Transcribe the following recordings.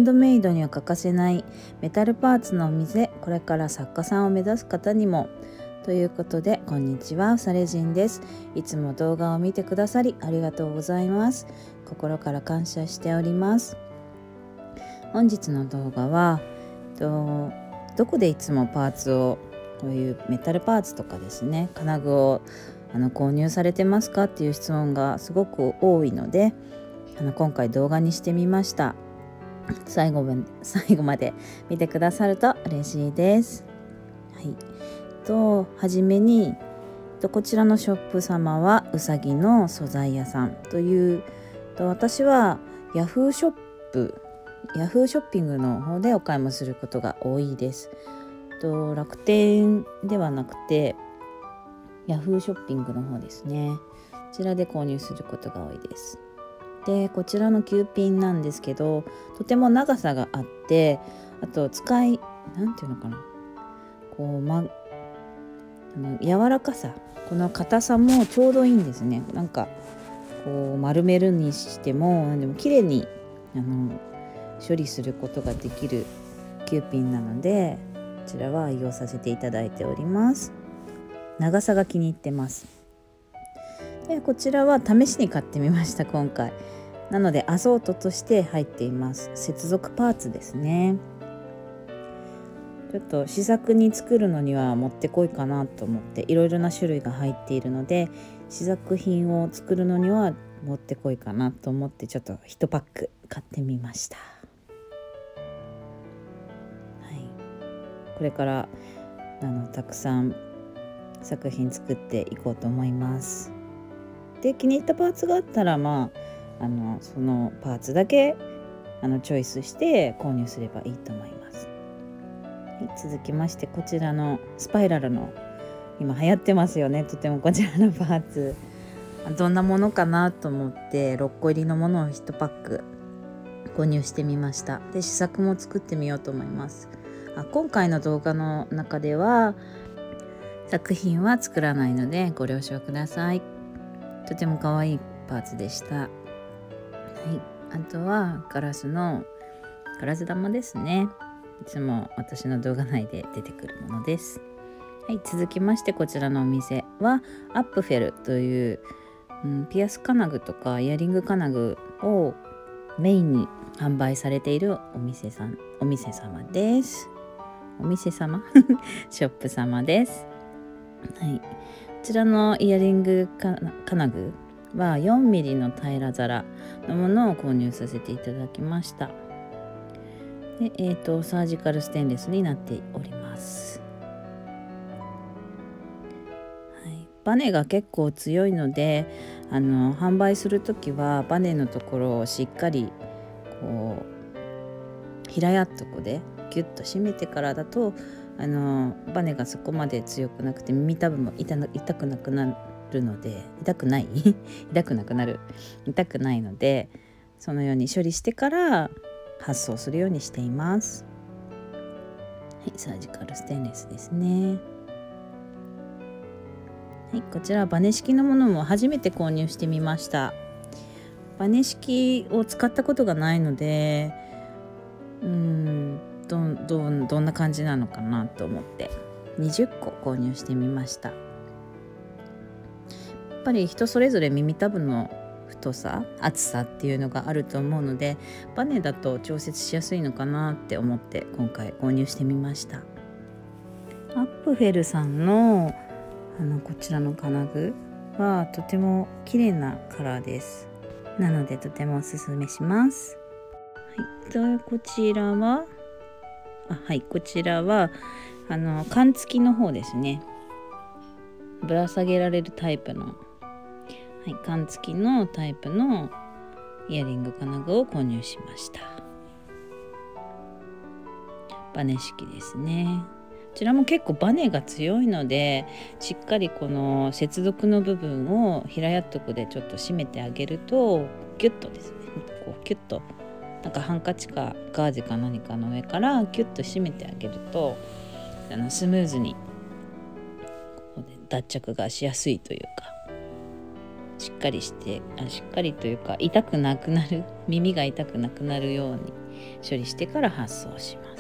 ンドメイドには欠かせないメタルパーツのお店、これから作家さんを目指す方にもということで、こんにちは、サレジンです。いつも動画を見てくださりありがとうございます。心から感謝しております。本日の動画はどこでいつもパーツを、こういうメタルパーツとかですね、金具を購入されてますかっていう質問がすごく多いので、今回動画にしてみました。最後まで見てくださると嬉しいです。はい。はじめにこちらのショップ様はうさぎの素材屋さんという、私はヤフーショッピングの方でお買い物することが多いです。楽天ではなくてヤフーショッピングの方ですね。こちらで購入することが多いです。で、こちらのキューピンなんですけど、とても長さがあって、あとなんていうのかな、柔らかさ、この硬さもちょうどいいんですね。なんか丸めるにしてもでも綺麗に処理することができるキューピンなので、こちらは愛用させていただいております。長さが気に入ってます。で、こちらは試しに買ってみました、今回。なのでアソートとして入っています。接続パーツですね。ちょっと試作に作るのにはもってこいかなと思って、いろいろな種類が入っているので、試作品を作るのにはもってこいかなと思って、ちょっと1パック買ってみました。はい、これからたくさん作品作っていこうと思います。で、気に入ったパーツがあったら、そのパーツだけチョイスして購入すればいいと思います。続きまして、こちらのスパイラルの、今流行ってますよね、とてもこちらのパーツ。どんなものかなと思って6個入りのものを1パック購入してみました。で、試作も作ってみようと思います。今回の動画の中では作品は作らないのでご了承ください。とても可愛いパーツでした。はい、あとはガラス玉ですね。いつも私の動画内で出てくるものです。はい、続きまして、こちらのお店はアップフェルという、ピアス金具とかイヤリング金具をメインに販売されているお店様です。お店様ショップ様です。はい、こちらのイヤリング金具は4ミリの平ら皿のものを購入させていただきました。で、サージカルステンレスになっております。はい、バネが結構強いので、販売するときはバネのところをしっかり平やっとこでギュッと締めてからだと、バネがそこまで強くなくて耳たぶも痛くなくなるので、痛くないので、そのように処理してから発送するようにしています。はい、サージカルステンレスですね。はい、こちらはバネ式のものも初めて購入してみました。バネ式を使ったことがないので、どんな感じなのかなと思って20個購入してみました。やっぱり人それぞれ耳たぶの太さ、厚さっていうのがあると思うので、バネだと調節しやすいのかなって思って今回購入してみました。アップフェルさんのこちらの金具はとても綺麗なカラーです。なのでとてもおすすめします。はい、こちらは缶付きの方ですね。ぶら下げられるタイプの、缶付きのタイプのイヤリング金具を購入しました。バネ式ですね。こちらも結構バネが強いので、しっかりこの接続の部分を平やっとこでちょっと締めてあげると、ギュッとですね、キュッとなんかハンカチかガーゼか何かの上からギュッと締めてあげると、スムーズに脱着がしやすいというか、しっかりというか耳が痛くなくなるように処理してから発送します。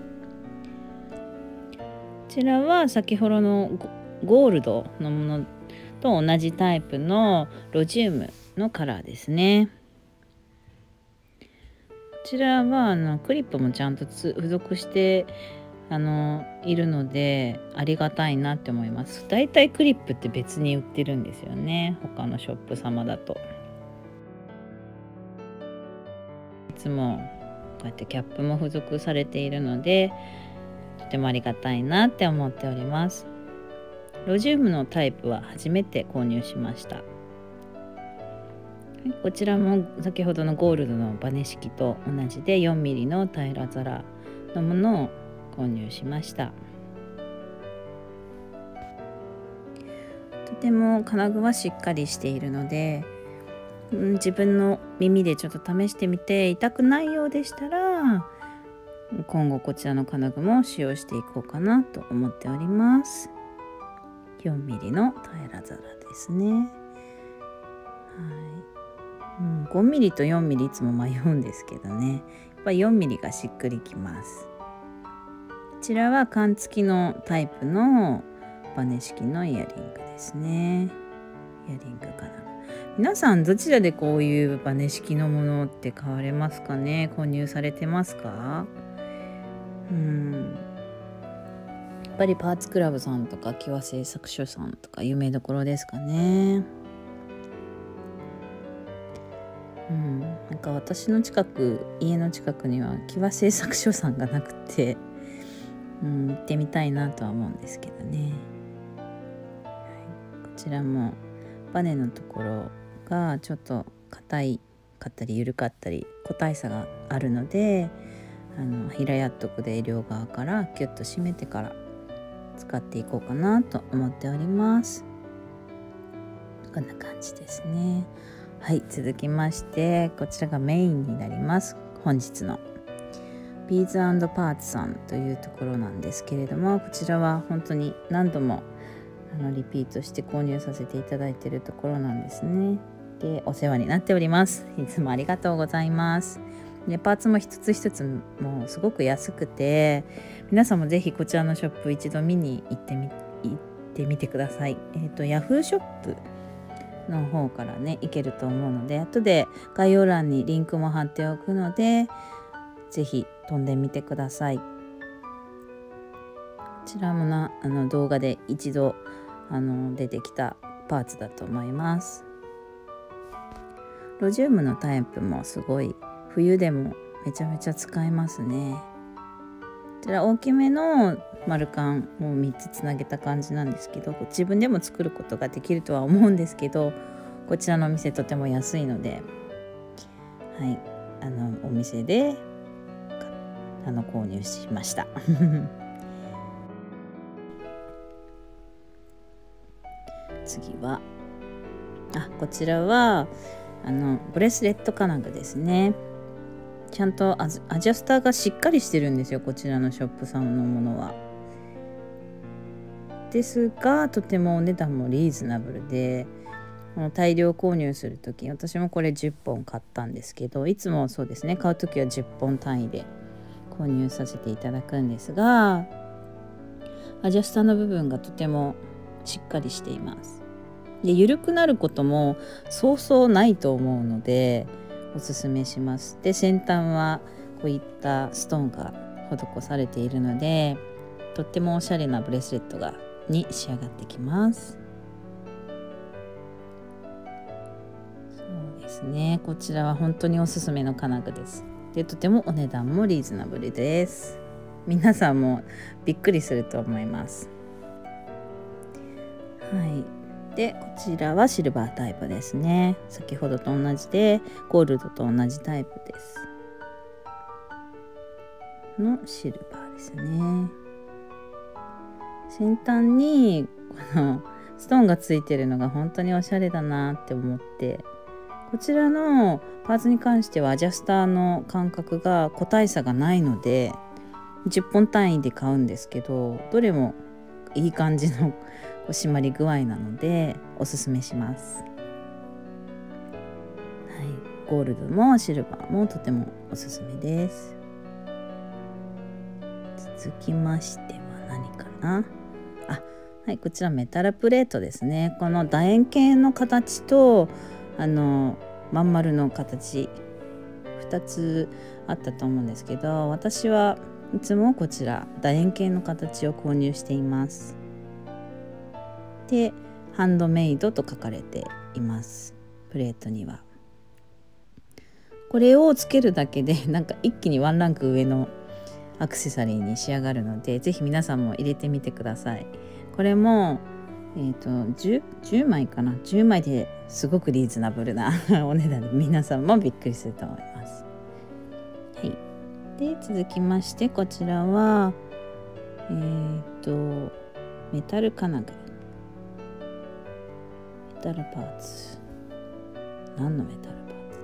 こちらは先ほどのゴールドのものと同じタイプのロジウムのカラーですね。こちらはクリップもちゃんと付属しているのでありがたいなって思います。だいたいクリップって別に売ってるんですよね、他のショップ様だと。いつもこうやってキャップも付属されているのでとてもありがたいなって思っております。ロジウムのタイプは初めて購入しました。こちらも先ほどのゴールドのバネ式と同じで 4mm の平ら皿のものを購入しました。とても金具はしっかりしているので、自分の耳でちょっと試してみて痛くないようでしたら今後こちらの金具も使用していこうかなと思っております。 4mm の平ら皿ですね。はい、5mm と 4mm いつも迷うんですけどね、やっぱり 4mm がしっくりきます。こちらは缶付きのタイプのバネ式のイヤリングですね。イヤリングかな。皆さんどちらでこういうバネ式のものって買われますかね。購入されてますか？やっぱりパーツクラブさんとかキワ製作所さんとか有名どころですかね。なんか私の家の近くにはキワ製作所さんがなくて、行ってみたいなとは思うんですけどね。こちらもバネのところがちょっと硬かったり緩かったり個体差があるので、平やっとくで両側からキュッと締めてから使っていこうかなと思っております。こんな感じですね。はい、続きましてこちらがメインになります。本日のビーズ&パーツさんというところなんですけれども、こちらは本当に何度もリピートして購入させていただいているところなんですね。で、お世話になっております。いつもありがとうございます。で、パーツも一つ一つもうすごく安くて、皆さんもぜひこちらのショップ一度見に行ってみてください。ヤフーショップの方からね行けると思うので、後で概要欄にリンクも貼っておくのでぜひ飛んでみてください。こちらも動画で一度出てきたパーツだと思います。ロジウムのタイプもすごい冬でもめちゃめちゃ使えますね。こちら大きめの丸缶を3つつなげた感じなんですけど、自分でも作ることができるとは思うんですけど、こちらのお店とても安いので、はい、お店で購入しました次はこちらはブレスレット金具ですね。ちゃんとアジャスターがしっかりしてるんですよ、こちらのショップさんのものは。ですがとてもお値段もリーズナブルで、大量購入する時、私もこれ10本買ったんですけど、いつもそうですね、買う時は10本単位で購入させていただくんですが、アジャスターの部分がとてもしっかりしています。で、緩くなることもそうそうないと思うのでおすすめします。で、先端はこういったストーンが施されているのでとってもおしゃれなブレスレットに仕上がってきます。そうですね、こちらは本当におすすめの金具です。で、とてもお値段もリーズナブルです。皆さんもびっくりすると思います。はい。で、こちらはシルバータイプですね。先ほどと同じでゴールドと同じタイプですのシルバーですね。先端にこのストーンがついてるのが本当におしゃれだなって思って、こちらのパーツに関してはアジャスターの間隔が個体差がないので10本単位で買うんですけど、どれもいい感じの締まり具合なのでおすすめします。はい、 ゴールドもシルバーもとてもおすすめです。続きましては何かな。はい、こちらメタルプレートですね。この楕円形の形とまん丸の形2つあったと思うんですけど、私はいつもこちら楕円形の形を購入しています。でハンドメイドと書かれています。プレートにはこれをつけるだけでなんか一気にワンランク上のアクセサリーに仕上がるので、ぜひ皆さんも入れてみてください。これも10枚かな、10枚ですごくリーズナブルなお値段で皆さんもびっくりすると思います。はい、で続きましてこちらはメタル金具、メタルパーツ、何のメタルパーツ？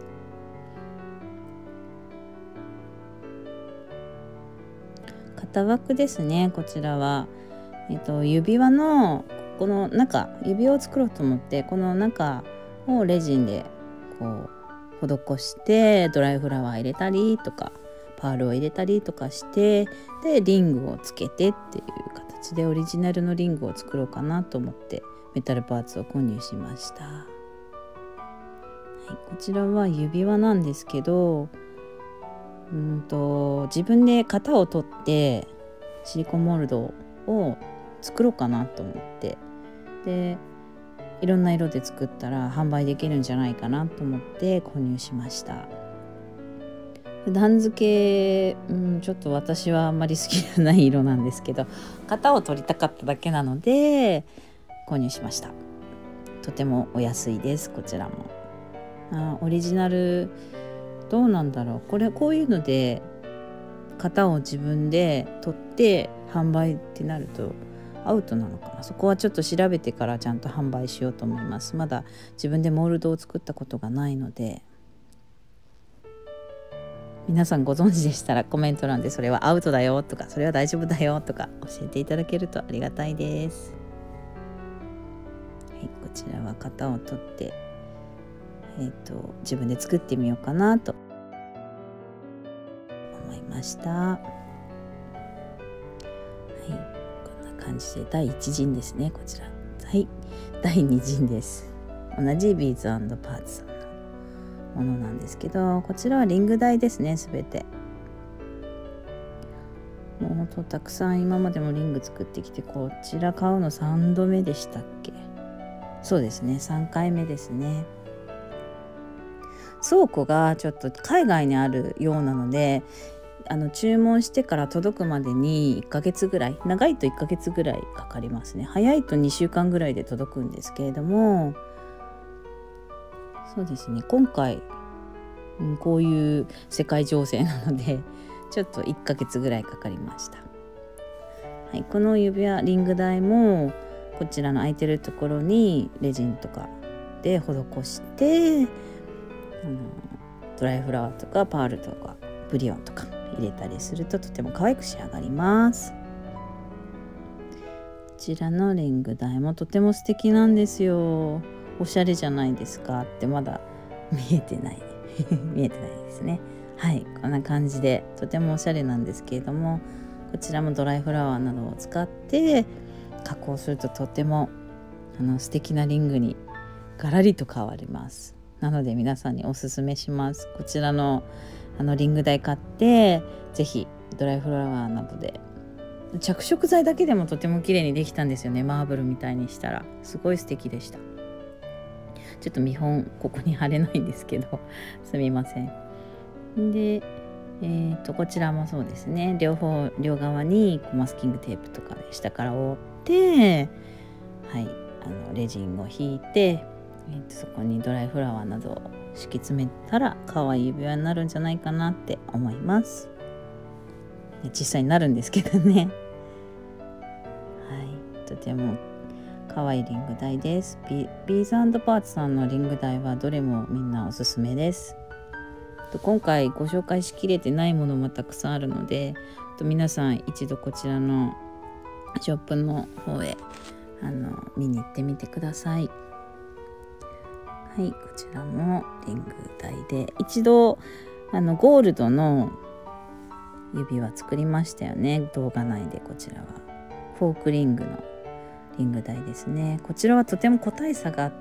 型枠ですね。こちらは指輪のこの中、指輪を作ろうと思ってこの中をレジンでこう施してドライフラワー入れたりとかパールを入れたりとかして、でリングをつけてっていう形でオリジナルのリングを作ろうかなと思ってメタルパーツを購入しました。はい、こちらは指輪なんですけど、自分で型を取ってシリコンモールドを作ろうかなと思って、でいろんな色で作ったら販売できるんじゃないかなと思って購入しました。普段付け、ちょっと私はあんまり好きじゃない色なんですけど、型を取りたかっただけなので購入しました。とてもお安いです。こちらもオリジナルどうなんだろう、こういうので型を自分で取って販売ってなるとアウトなのかな。そこはちょっと調べてからちゃんと販売しようと思います。まだ自分でモールドを作ったことがないので、皆さんご存知でしたらコメント欄でそれはアウトだよとかそれは大丈夫だよとか教えていただけるとありがたいです。はい、こちらは型を取って自分で作ってみようかなと思いました。はい、こんな感じで第1陣ですね。こちら第2陣です。同じビーズ&パーツさんのものなんですけど、こちらはリング台ですね。すべてもうほんとたくさん今までもリング作ってきて、こちら買うの3度目でしたっけ。そうですね、3回目ですね。倉庫がちょっと海外にあるようなので、注文してから届くまでに1ヶ月ぐらい、長いと1ヶ月ぐらいかかりますね。早いと2週間ぐらいで届くんですけれども、そうですね、今回、こういう世界情勢なのでちょっと1ヶ月ぐらいかかりました。はい、この指輪リング台もこちらの空いてるところにレジンとかで施してドライフラワーとかパールとかブリオンとか入れたりするととても可愛く仕上がります。こちらのリング台もとても素敵なんですよ。おしゃれじゃないですかってまだ見えてない見えてないですね。はい、こんな感じでとてもおしゃれなんですけれども、こちらもドライフラワーなどを使って加工するととても素敵なリングにガラリと変わります。なので皆さんにおすすめします。こちらのリング台買ってぜひドライフラワーなどで着色剤だけでもとても綺麗にできたんですよね。マーブルみたいにしたらすごい素敵でした。ちょっと見本ここに貼れないんですけどすみません。でこちらもそうですね、両側にマスキングテープとかで下から覆って、はい、レジンを引いて、そこにドライフラワーなどを敷き詰めたら可愛い指輪になるんじゃないかなって思います。実際になるんですけどね。はい、とても可愛いリング台です。ビーズ&パーツさんのリング台はどれもみんなおすすめです。今回ご紹介しきれてないものもたくさんあるので、皆さん一度こちらのショップの方へ見に行ってみてください。 はい、こちらもリング台で一度ゴールドの指輪作りましたよね、動画内で。こちらはフォークリングのリング台ですね。こちらはとても個体差があって、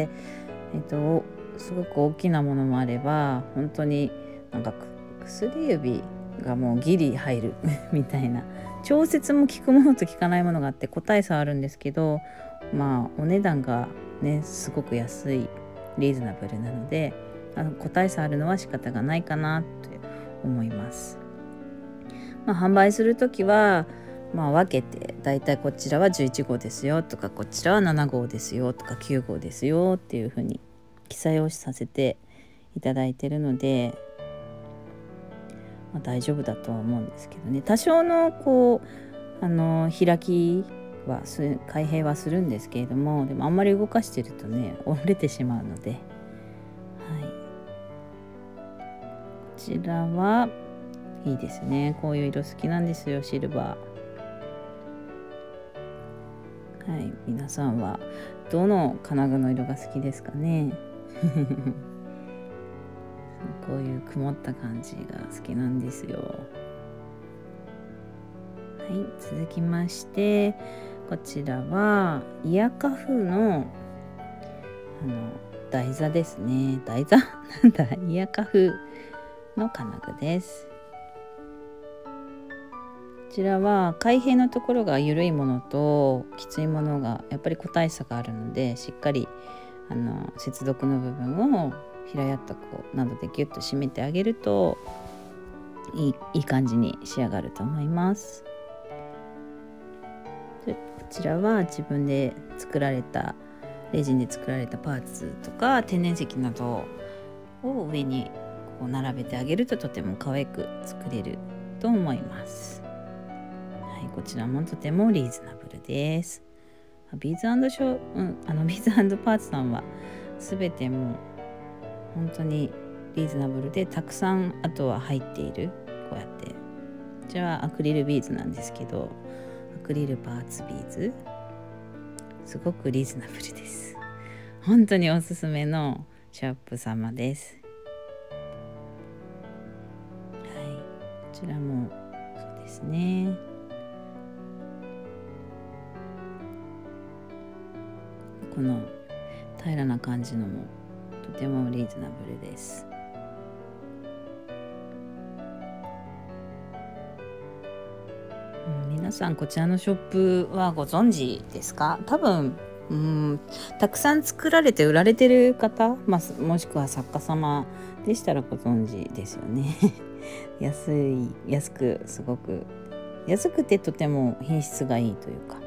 すごく大きなものもあれば、本当になんか薬指がもうギリ入るみたいな、調節も効くものと効かないものがあって個体差あるんですけど、お値段がねすごく安い、リーズナブルなので、個体差あるのは仕方がないかなと思います。販売するときは分けて、だいたいこちらは11号ですよとか、こちらは7号ですよとか9号ですよっていうふうに記載をさせていただいているので、大丈夫だとは思うんですけどね。多少の開きは開閉はするんですけれども、でもあんまり動かしてるとね折れてしまうので、こちらはいいですね。こういう色好きなんですよ、シルバー。皆さんはどの金具の色が好きですかねこういう曇った感じが好きなんですよ。続きましてこちらはイヤカフの台座ですね。台座なんだ、イヤカフの金具です。こちらは開閉のところが緩いものときついものがやっぱり個体差があるので、しっかり接続の部分を平やったなどでギュッと締めてあげるといい感じに仕上がると思います。こちらは自分で作られたレジンで作られたパーツとか天然石などを上に並べてあげるととても可愛く作れると思います。こちらもとてもリーズナブルです。ビーズ&パーツさんは全てもう本当にリーズナブルでたくさんあとは入っている。こうやってこちらはアクリルビーズなんですけど、アクリルパーツビーズすごくリーズナブルです。本当におすすめのショップ様です。こちらもそうですね。この平らな感じのもとてもリーズナブルです。皆さんこちらのショップはご存知ですか？多分たくさん作られて売られてる方、もしくは作家様でしたらご存知ですよねすごく安くてとても品質がいいというか、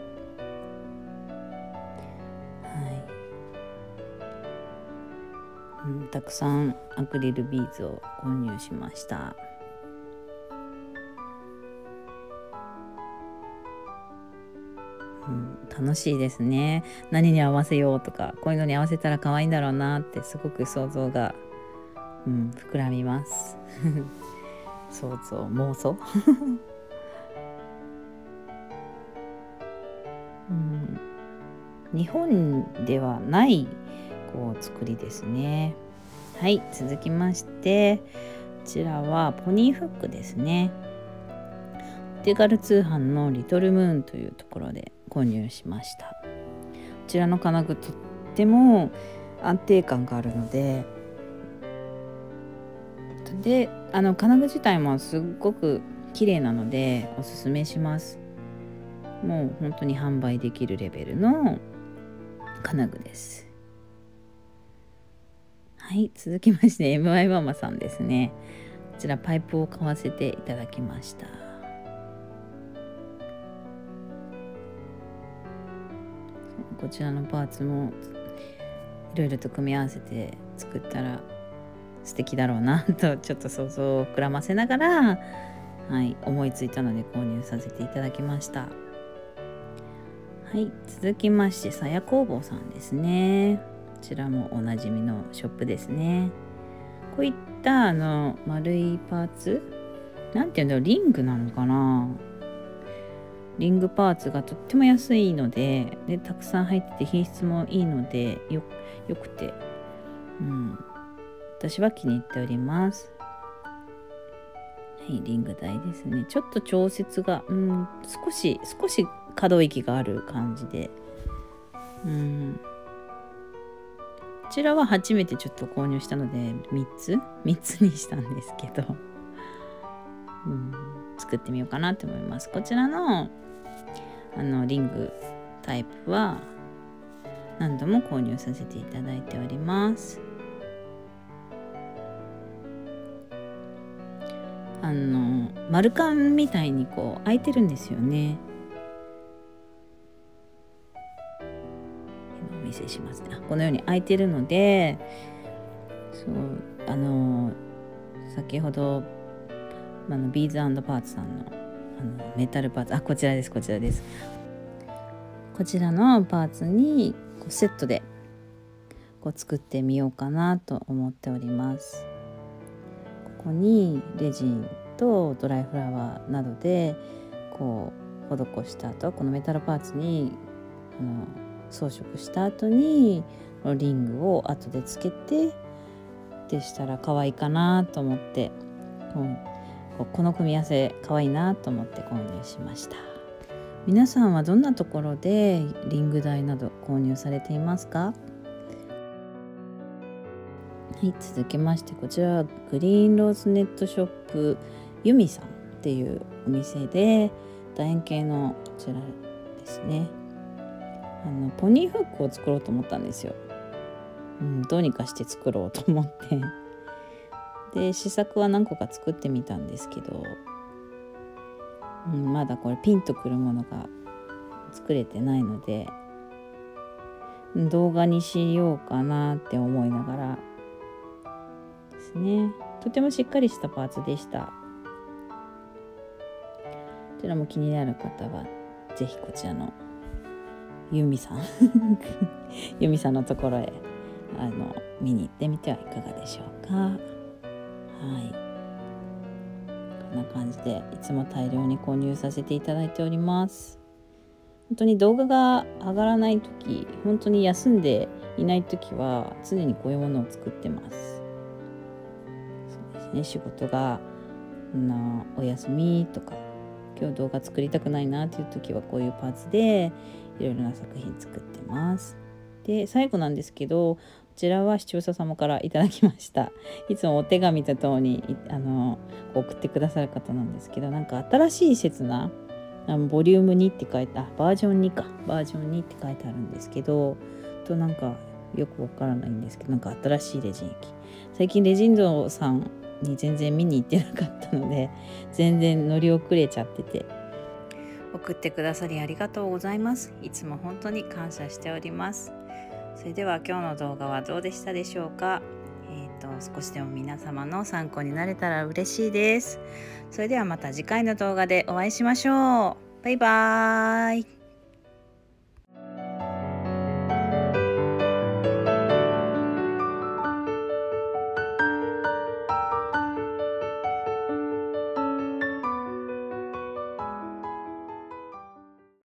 たくさんアクリルビーズを購入しました。楽しいですね。何に合わせようとか、こういうのに合わせたら可愛いんだろうなってすごく想像が、膨らみます妄想日本ではない作りですね。続きましてこちらはポニーフックですね。お手軽通販のリトルムーンというところで購入しました。こちらの金具とっても安定感があるので、金具自体もすっごく綺麗なのでおすすめします。もう本当に販売できるレベルの金具です。続きまして MY ママさんですね。こちらパイプを買わせていただきました。こちらのパーツもいろいろと組み合わせて作ったら素敵だろうなとちょっと想像を膨らませながら、思いついたので購入させていただきました。続きましてさや工房さんですね。こちらもおなじみのショップですね。こういった丸いパーツ、なんていうんだろう、リングなのかな、リングパーツがとっても安いので、たくさん入ってて品質もいいのでよくて私は気に入っております。はい、リング台ですね。ちょっと調節が、少し可動域がある感じで、こちらは初めてちょっと購入したので3つにしたんですけど、作ってみようかなと思います。こちらのリングタイプは何度も購入させていただいております。丸缶みたいにこう開いてるんですよね。今お見せしますね。このように開いてるので、先ほどビーズ&パーツさんのメタルパーツ、こちらです。こちらのパーツにこうセットでこう作ってみようかなと思っております。ここにレジンとドライフラワーなどでこう施した後、このメタルパーツに装飾した後にリングを後でつけてでしたら可愛いかなと思って、この組み合わせ可愛いなと思って購入しました。皆さんはどんなところでリング台など購入されていますか？はい、続きましてこちらグリーンローズネットショップユミさんっていうお店で楕円形のこちらですね、ポニーフックを作ろうと思ったんですよ。どうにかして作ろうと思ってで試作は何個か作ってみたんですけど、まだこれピンとくるものが作れてないので動画にしようかなって思いながらですね。とてもしっかりしたパーツでした。こちらも気になる方はぜひこちらのユミさんユミさんのところへ見に行ってみてはいかがでしょうか。こんな感じでいつも大量に購入させていただいております。本当に動画が上がらない時、本当に休んでいない時は常にこういうものを作ってます。そうですね、仕事がお休みとか今日動画作りたくないなっていう時はこういうパーツでいろいろな作品作ってます。で最後なんですけど、こちらは視聴者様からいただきました。いつもお手紙とともに送ってくださる方なんですけど、なんか新しい刹那ボリューム2って書いてバージョン2って書いてあるんですけど、なんかよくわからないんですけど、なんか新しいレジン液、最近レジンドさんに全然見に行ってなかったので全然乗り遅れちゃってて、送ってくださりありがとうございます。いつも本当に感謝しております。それでは今日の動画はどうでしたでしょうか。少しでも皆様の参考になれたら嬉しいです。それではまた次回の動画でお会いしましょう。バイバーイ。